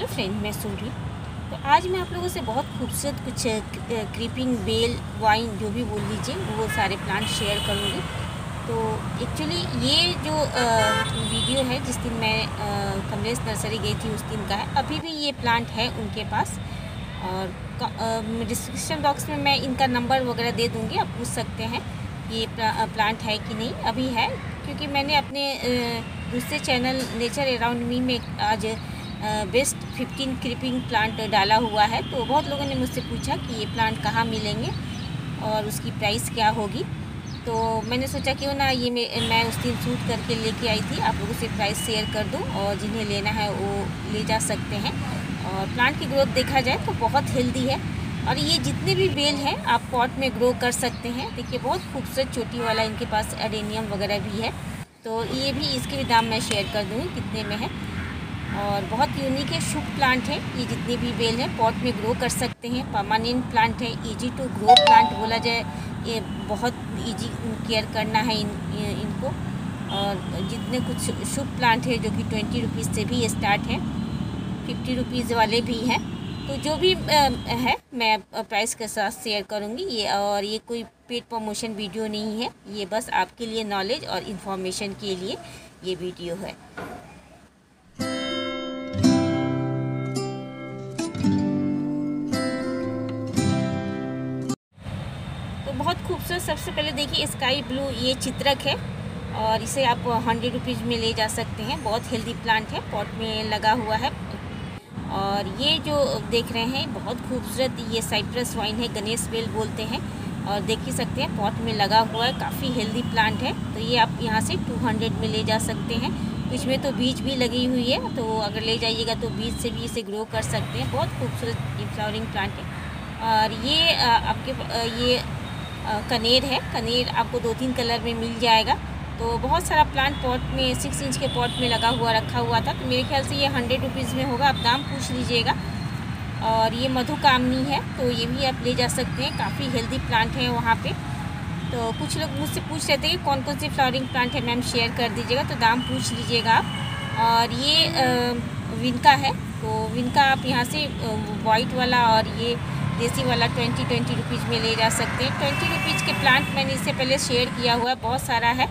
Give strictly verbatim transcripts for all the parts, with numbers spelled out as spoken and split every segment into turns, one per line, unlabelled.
Hello friend, मैं सुरभि। तो आज मैं आप लोगों से बहुत खूबसूरत कुछ क्रीपिंग बेल वाइन जो भी बोल लीजिए वो सारे प्लांट शेयर करूँगी। तो एक्चुअली ये जो वीडियो है जिस दिन मैं कमलेश नर्सरी गई थी उस दिन का है। अभी भी ये प्लांट है उनके पास और डिस्क्रिप्शन बॉक्स में मैं इनका नंबर वगैरह दे दूँगी, आप पूछ सकते हैं ये प्लांट है कि नहीं। अभी है क्योंकि मैंने अपने दूसरे चैनल नेचर अराउंड मी में आज बेस्ट फिफ्टीन क्रीपिंग प्लांट डाला हुआ है। तो बहुत लोगों ने मुझसे पूछा कि ये प्लांट कहाँ मिलेंगे और उसकी प्राइस क्या होगी। तो मैंने सोचा क्यों ना ये मैं, मैं उस दिन शूट करके लेके आई थी, आप लोगों से प्राइस शेयर कर दूं और जिन्हें लेना है वो ले जा सकते हैं। और प्लांट की ग्रोथ देखा जाए तो बहुत हेल्दी है और ये जितने भी बेल हैं आप पॉट में ग्रो कर सकते हैं। देखिए बहुत खूबसूरत चोटी वाला इनके पास एडेनियम वगैरह भी है। तो ये भी इसके भी दाम मैं शेयर कर दूँगी कितने में है। और बहुत यूनिक है, शुभ प्लांट है। ये जितने भी बेल हैं पॉट में ग्रो कर सकते हैं, परमानेंट प्लांट है, इजी टू ग्रो प्लांट बोला जाए। ये बहुत इजी केयर करना है इन इनको। और जितने कुछ शुभ प्लांट है जो कि ट्वेंटी रुपीज़ से भी स्टार्ट है, फिफ्टी रुपीज़ वाले भी हैं। तो जो भी है मैं प्राइस के साथ शेयर करूँगी ये। और ये कोई पेड प्रमोशन वीडियो नहीं है, ये बस आपके लिए नॉलेज और इन्फॉर्मेशन के लिए ये वीडियो है। बहुत खूबसूरत। सबसे पहले देखिए स्काई ब्लू ये चित्रक है और इसे आप हंड्रेड रुपीज़ में ले जा सकते हैं। बहुत हेल्दी प्लांट है, पॉट में लगा हुआ है। और ये जो देख रहे हैं बहुत खूबसूरत ये साइप्रस वाइन है, गणेश बेल बोलते हैं। और देख ही सकते हैं पॉट में लगा हुआ है, काफ़ी हेल्दी प्लांट है। तो ये आप यहाँ से टू हंड्रेड में ले जा सकते हैं। इसमें तो बीज भी लगी हुई है, तो अगर ले जाइएगा तो बीज से भी इसे ग्रो कर सकते हैं। बहुत खूबसूरत फ्लावरिंग प्लांट है। और ये आपके ये कनेर है, कनेर आपको दो तीन कलर में मिल जाएगा। तो बहुत सारा प्लांट पॉट में सिक्स इंच के पॉट में लगा हुआ रखा हुआ था। तो मेरे ख्याल से ये हंड्रेड रुपीज़ में होगा, आप दाम पूछ लीजिएगा। और ये मधुकामनी है, तो ये भी आप ले जा सकते हैं, काफ़ी हेल्दी प्लांट है वहाँ पे। तो कुछ लोग मुझसे पूछ रहे थे कि कौन कौन सी फ्लावरिंग प्लांट है, मैम शेयर कर दीजिएगा, तो दाम पूछ लीजिएगा आप। और ये विनका है, तो विनका आप यहाँ से वाइट वाला और ये देसी वाला ट्वेंटी ट्वेंटी रुपीज़ में ले जा सकते हैं। ट्वेंटी रुपीज़ के प्लांट मैंने इससे पहले शेयर किया हुआ है, बहुत सारा है।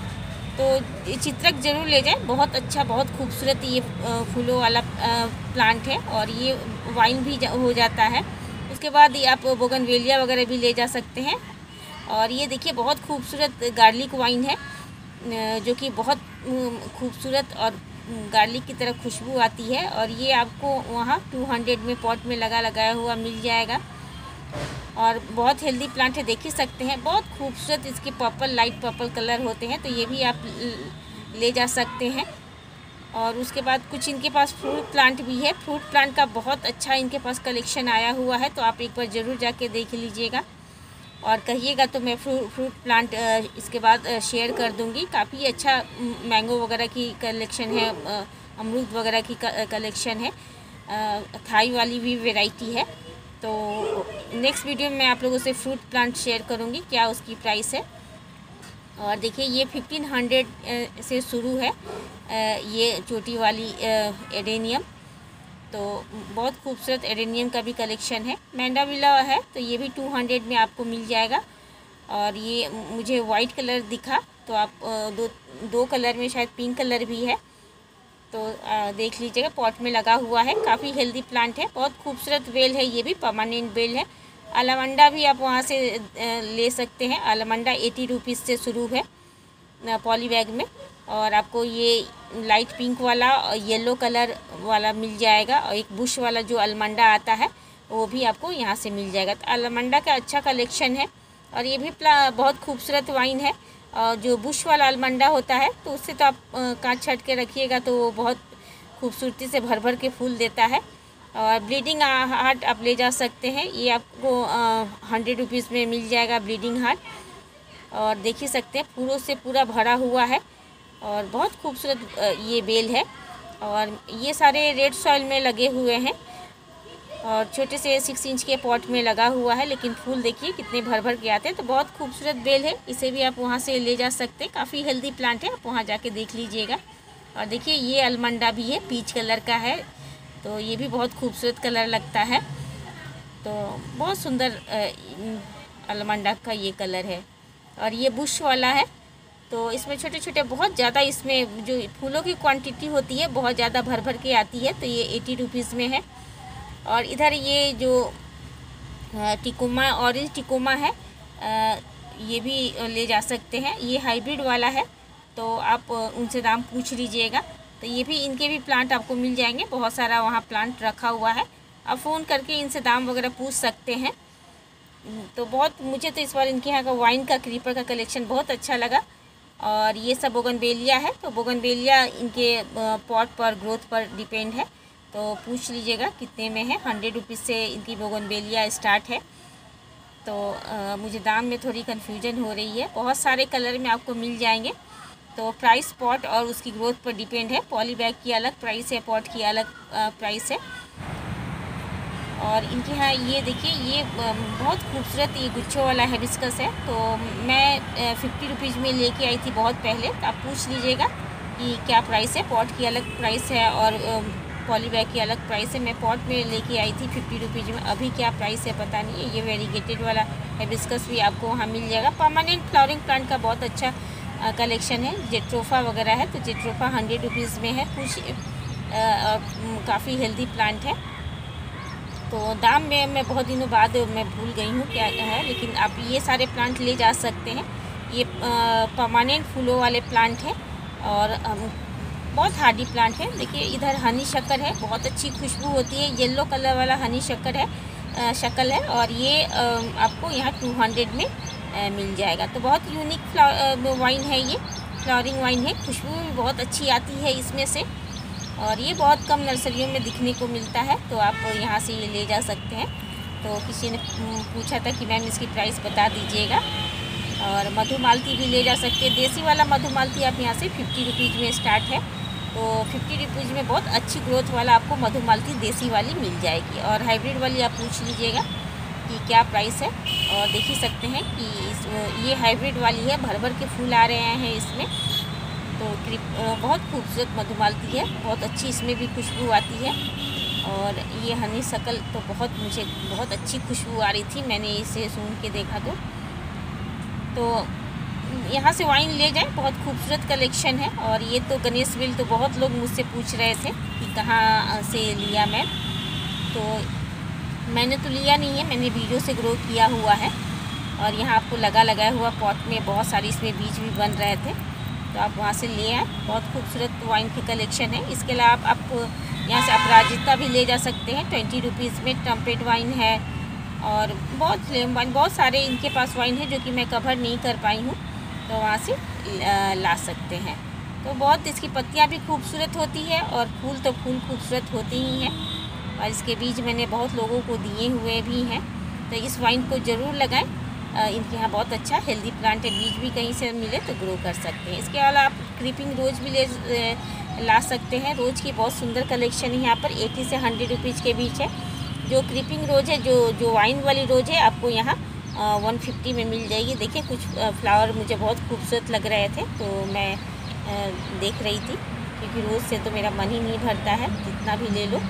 तो चित्रक ज़रूर ले जाएं, बहुत अच्छा बहुत खूबसूरत ये फूलों वाला प्लांट है। और ये वाइन भी जा, हो जाता है। उसके बाद ये आप बोगनवेलिया वगैरह भी ले जा सकते हैं। और ये देखिए बहुत खूबसूरत गार्लिक वाइन है जो कि बहुत खूबसूरत और गार्लिक की तरह खुशबू आती है। और ये आपको वहाँ टू हंड्रेड में पॉट में लगा लगाया हुआ मिल जाएगा। और बहुत हेल्दी प्लांट है, देख ही सकते हैं। बहुत खूबसूरत इसके पर्पल लाइट पर्पल कलर होते हैं, तो ये भी आप ले जा सकते हैं। और उसके बाद कुछ इनके पास फ्रूट प्लांट भी है। फ्रूट प्लांट का बहुत अच्छा इनके पास कलेक्शन आया हुआ है, तो आप एक बार ज़रूर जाके देख लीजिएगा और कहिएगा तो मैं फ्रूट फ्रूट प्लांट इसके बाद शेयर कर दूंगी। काफ़ी अच्छा मैंगो वगैरह की कलेक्शन है, अमरूद वगैरह की कलेक्शन है, थाई वाली भी वैरायटी है। तो नेक्स्ट वीडियो में मैं आप लोगों से फ्रूट प्लांट शेयर करूंगी क्या उसकी प्राइस है। और देखिए ये फिफ्टीन हंड्रेड से शुरू है ये चोटी वाली एडेनियम। तो बहुत खूबसूरत एडेनियम का भी कलेक्शन है। मैंडाविला है तो ये भी टू हंड्रेड में आपको मिल जाएगा। और ये मुझे वाइट कलर दिखा, तो आप दो दो कलर में शायद पिंक कलर भी है, तो देख लीजिएगा। पॉट में लगा हुआ है, काफ़ी हेल्दी प्लांट है, बहुत खूबसूरत बेल है। ये भी परमानेंट बेल है। आलामंडा भी आप वहाँ से ले सकते हैं। आलामंडा एटी रुपीज़ से शुरू है पॉली बैग में। और आपको ये लाइट पिंक वाला और येलो कलर वाला मिल जाएगा। और एक बुश वाला जो अलमंडा आता है वो भी आपको यहाँ से मिल जाएगा। तो अलमंडा का अच्छा कलेक्शन है। और ये भी बहुत खूबसूरत वाइन है। और जो बुश वाला अलमंडा होता है तो उससे तो आप कांच छट के रखिएगा तो वो बहुत खूबसूरती से भर भर के फूल देता है। और ब्लीडिंग हार्ट आप ले जा सकते हैं, ये आपको हंड्रेड रुपीज़ में मिल जाएगा ब्लीडिंग हार्ट। और देख ही सकते हैं फूलों से पूरा भरा हुआ है और बहुत खूबसूरत ये बेल है। और ये सारे रेड सॉइल में लगे हुए हैं और छोटे से सिक्स इंच के पॉट में लगा हुआ है, लेकिन फूल देखिए कितने भर भर के आते हैं। तो बहुत खूबसूरत बेल है, इसे भी आप वहाँ से ले जा सकते हैं। काफ़ी हेल्दी प्लांट है, आप वहाँ जाके देख लीजिएगा। और देखिए ये अलमंडा भी है, पीच कलर का है, तो ये भी बहुत खूबसूरत कलर लगता है। तो बहुत सुंदर अलमंडा का ये कलर है। और ये बुश वाला है, तो इसमें छोटे छोटे बहुत ज़्यादा, इसमें जो फूलों की क्वांटिटी होती है बहुत ज़्यादा भर भर के आती है। तो ये एटी रुपीज़ में है। और इधर ये जो टिकोमा, ऑरेंज टिकोमा है, ये भी ले जा सकते हैं। ये हाइब्रिड वाला है, तो आप उनसे दाम पूछ लीजिएगा। तो ये भी, इनके भी प्लांट आपको मिल जाएंगे। बहुत सारा वहाँ प्लांट रखा हुआ है, आप फ़ोन करके इनसे दाम वगैरह पूछ सकते हैं। तो बहुत, मुझे तो इस बार इनके यहाँ का वाइन का, क्रीपर का कलेक्शन बहुत अच्छा लगा। और ये सब बोगनवेलिया है, तो बोगनवेलिया इनके पॉट पर, ग्रोथ पर डिपेंड है। तो पूछ लीजिएगा कितने में है। हंड्रेड रुपीज़ से इनकी बोगनवेलिया स्टार्ट है। तो आ, मुझे दाम में थोड़ी कन्फ्यूजन हो रही है। बहुत सारे कलर में आपको मिल जाएंगे। तो प्राइस पॉट और उसकी ग्रोथ पर डिपेंड है। पॉली बैग की अलग प्राइस है, पॉट की अलग प्राइस है। और इनके यहाँ ये देखिए, ये बहुत खूबसूरत ये गुच्छों वाला हिबिस्कस है। तो मैं फिफ्टी रुपीज़ में लेके आई थी बहुत पहले। तो आप पूछ लीजिएगा कि क्या प्राइस है। पॉट की अलग प्राइस है और पॉली बैग की अलग प्राइस है। मैं पॉट में लेके आई थी फिफ्टी रुपीज़ में, अभी क्या प्राइस है पता नहीं है। ये वेरीगेटेड वाला हिबिस्कस भी आपको वहाँ मिल जाएगा। परमानेंट फ्लावरिंग प्लांट का बहुत अच्छा कलेक्शन है। जेट्रोफा वगैरह है, तो जेट्रोफा हंड्रेड रुपीज़ में है। कुछ काफ़ी हेल्दी प्लांट है। तो दाम में मैं बहुत दिनों बाद मैं भूल गई हूँ क्या है, लेकिन आप ये सारे प्लांट ले जा सकते हैं। ये परमानेंट फूलों वाले प्लांट हैं और बहुत हार्डी प्लांट है। देखिए इधर हनी शक्कर है, बहुत अच्छी खुशबू होती है। येलो कलर वाला हनी शक्कर है, शक्ल है। और ये आपको यहाँ टू हंड्रेड में मिल जाएगा। तो बहुत यूनिक वाइन है, ये फ्लावरिंग वाइन है। खुशबू भी बहुत अच्छी आती है इसमें से। और ये बहुत कम नर्सरियों में दिखने को मिलता है, तो आप यहाँ से ये ले जा सकते हैं। तो किसी ने पूछा था कि मैम इसकी प्राइस बता दीजिएगा। और मधुमालती भी ले जा सकते हैं। देसी वाला मधुमालती आप यहाँ से फिफ्टी रुपीज़ में स्टार्ट है। तो फिफ्टी रुपीज़ में बहुत अच्छी ग्रोथ वाला आपको मधुमालती देसी वाली मिल जाएगी। और हाइब्रिड वाली आप पूछ लीजिएगा कि क्या प्राइस है। और देख ही सकते हैं कि इस, ये हाइब्रिड वाली है, भर भर के फूल आ रहे हैं इसमें। तो बहुत खूबसूरत मधुमालती है, बहुत अच्छी इसमें भी खुशबू आती है। और ये हनी शकल तो बहुत, मुझे बहुत अच्छी खुशबू आ रही थी, मैंने इसे सूंघ के देखा तो तो यहाँ से वाइन ले जाएं, बहुत खूबसूरत कलेक्शन है। और ये तो गणेश विल, तो बहुत लोग मुझसे पूछ रहे थे कि कहाँ से लिया मैं। तो मैंने तो लिया नहीं है, मैंने वीडियो से ग्रो किया हुआ है। और यहाँ आपको लगा लगाया हुआ पॉट में बहुत सारी इसमें बीज भी बन रहे थे, तो आप वहाँ से ले आए। बहुत खूबसूरत वाइन की कलेक्शन है। इसके अलावा आप, आप यहाँ से अपराजिता भी ले जा सकते हैं ट्वेंटी रुपीज़ में। ट्रम्पेट वाइन है और बहुत फ्लेम वाइन, बहुत सारे इनके पास वाइन है जो कि मैं कवर नहीं कर पाई हूँ, तो वहाँ से ला सकते हैं। तो बहुत इसकी पत्तियाँ भी खूबसूरत होती है और फूल तो फूल खूबसूरत होते ही हैं। और इसके बीज मैंने बहुत लोगों को दिए हुए भी हैं, तो इस वाइन को ज़रूर लगाएं। इनके यहाँ बहुत अच्छा हेल्दी प्लांट है, बीज भी कहीं से मिले तो ग्रो कर सकते हैं। इसके अलावा आप क्रीपिंग रोज़ भी ले ला सकते हैं। रोज़ की बहुत सुंदर कलेक्शन है यहाँ पर, एटी से हंड्रेड रुपीज़ के बीच है। जो क्रीपिंग रोज़ है, जो जो वाइन वाली रोज़ है, आपको यहाँ वन फिफ्टी में मिल जाएगी। देखिए कुछ फ्लावर मुझे बहुत खूबसूरत लग रहे थे, तो मैं आ, देख रही थी, क्योंकि रोज़ से तो मेरा मन ही नहीं भरता है, जितना भी ले लो।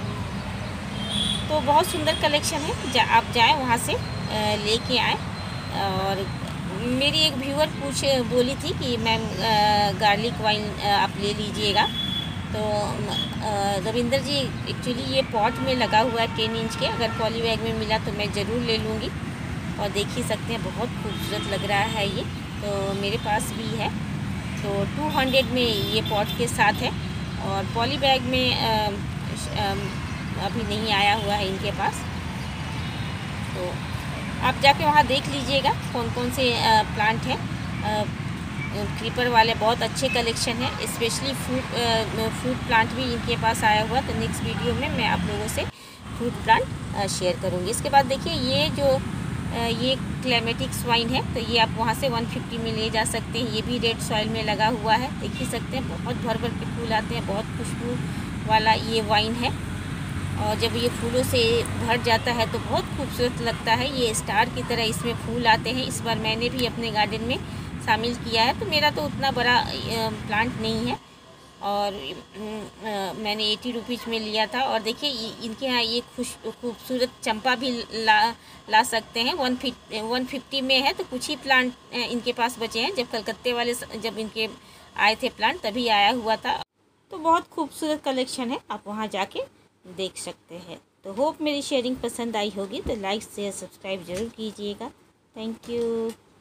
तो बहुत सुंदर कलेक्शन है, जा, आप जाएँ वहाँ से लेके आएँ। और मेरी एक व्यूअर पूछ बोली थी कि मैम गार्लिक वाइन आप ले लीजिएगा। तो रविंदर जी, एक्चुअली ये पॉट में लगा हुआ है टेन इंच के, अगर पॉली बैग में मिला तो मैं ज़रूर ले लूँगी। और देख ही सकते हैं बहुत खूबसूरत लग रहा है ये, तो मेरे पास भी है। तो टू हंड्रेड में ये पॉट के साथ है। और पॉली बैग में आ, आ, अभी नहीं आया हुआ है इनके पास। तो आप जाके वहाँ देख लीजिएगा कौन कौन से प्लांट हैं। क्रीपर वाले बहुत अच्छे कलेक्शन है, स्पेशली फ्रूट फ्रूट प्लांट भी इनके पास आया हुआ। तो नेक्स्ट वीडियो में मैं आप लोगों से फ्रूट प्लांट शेयर करूँगी। इसके बाद देखिए ये जो ये क्लेमेटिक्स वाइन है, तो ये आप वहाँ से वन फिफ्टी में ले जा सकते हैं। ये भी रेड सॉइल में लगा हुआ है, देख ही सकते हैं बहुत भर भर के फूल आते हैं, बहुत खुशबू वाला ये वाइन है। और जब ये फूलों से भर जाता है तो बहुत खूबसूरत लगता है, ये स्टार की तरह इसमें फूल आते हैं। इस बार मैंने भी अपने गार्डन में शामिल किया है, तो मेरा तो उतना बड़ा प्लांट नहीं है। और आ, मैंने एटी रुपीज़ में लिया था। और देखिए इनके यहाँ ये खुश खूबसूरत चंपा भी ला ला सकते हैं। वन फिफ्टी वन फिफ्टी में है, तो कुछ ही प्लांट इनके पास बचे हैं। जब कलकत्ते वाले जब इनके आए थे प्लांट तभी आया हुआ था। तो बहुत खूबसूरत कलेक्शन है, आप वहाँ जाके देख सकते हैं। तो होप मेरी शेयरिंग पसंद आई होगी, तो लाइक शेयर सब्सक्राइब ज़रूर कीजिएगा। Thank you.